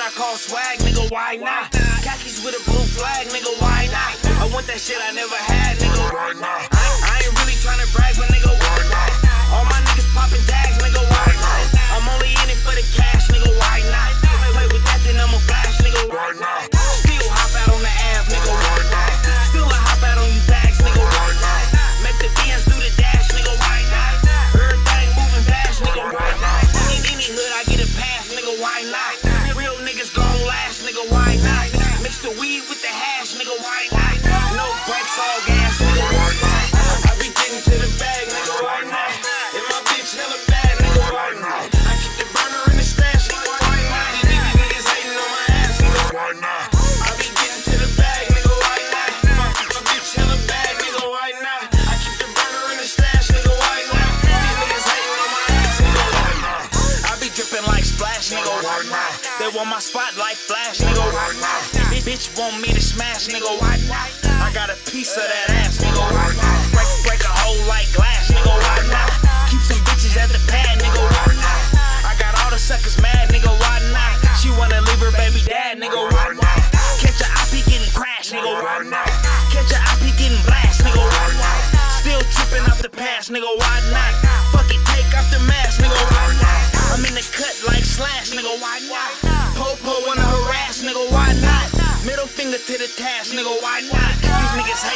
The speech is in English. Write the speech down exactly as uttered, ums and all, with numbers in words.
I call swag, nigga, why not? Khakis with a blue flag, nigga, why not? I want that shit I never had, nigga, why not? I, I ain't really tryna brag, but nigga, why not? All my niggas popping tags, nigga, why not? I'm only in it for the cash, nigga, why not? Play with that, then I'ma flash, nigga, why not? Still hop out on the Ave, nigga, why not? Still I hop out on you bags, nigga, why not? Make the dance do the dash, nigga, why not? Everything moving fast, nigga, why not? In any hood I get a pass, nigga, why not? Real niggas gon' last, nigga, why not? Mix the weed with the hash, nigga, why not? No brakes, all gas, nigga, why not? I be getting to the bag, nigga, why not? And my bitch hella bad, nigga, why not? I keep the burner in the stash, nigga, why not? These niggas hating on my ass, nigga, why not? I be getting to the bag, nigga, why not? My, my bitch hella bad, nigga, why not? I keep the burner in the stash, nigga, why not? These niggas hating on my ass, nigga, why not? I be dripping like splash, nigga, why not? They want my spot like flash, nigga, why not? Bitch want me to smash, nigga, why not? I got a piece of that ass, nigga, why not? Break, break a hole like glass, nigga, why not? Keep some bitches at the pad, nigga, why not? I got all the suckers mad, nigga, why not? She wanna leave her baby dad, nigga, why not? Catch her I P getting crashed, nigga, why not? Catch her I P getting blast, nigga, why not? Still tripping off the past, nigga, why not? Fuck it, take off the mask, nigga, why not? I'm in the cut like slash, nigga, why not? Po-po wanna harass, nigga, why not? Middle finger to the task, nigga, why not? These niggas